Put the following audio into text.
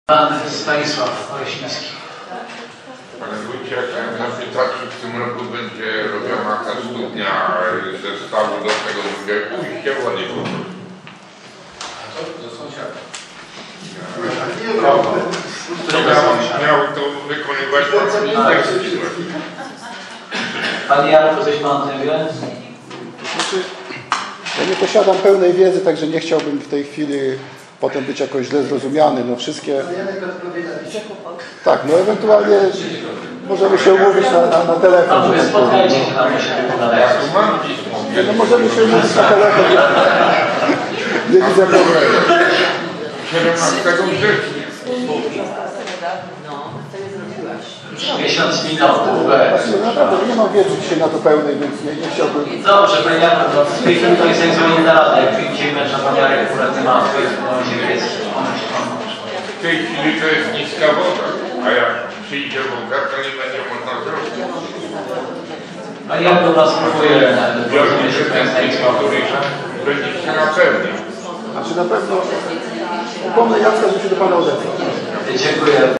Pan Stanisław Oleśnicki. Panie wójcie, na Pytaczy w tym roku będzie robiona ta studnia zestawu do tego drugiego ujścia wody. Do sąsiada. Miał to wykonywać pan minister. Pan Jarko, coś pan o tym wie? Znaczy, ja nie posiadam pełnej wiedzy, także nie chciałbym w tej chwili potem być jakoś źle zrozumiany. No wszystkie... Tak, no ewentualnie możemy się umówić na telefon. Panowie, spotkajcie się tam, bo się wypowiadają. No możemy się umówić na telefon. Nie widzę problemu. 17 września. Miesiąc minął, długo. Znaczy, naprawdę nie mam wiedzy dzisiaj na to pełnej, więc nie chciałbym... Dobrze, panie Jarko, no w tej chwili to jest zupełnie inna rada. Jak dzisiaj męża pan Jarek akurat nie ma swojej wiedzy. W tej chwili to jest niska woda, a jak przyjdzie woda, to nie będzie można zrobić. A jak do was próbuje Biorę, że ten który będzie się napełniał. Znaczy na pewno upomnę Jacka, żeby się do Pana odezwał. Dziękuję.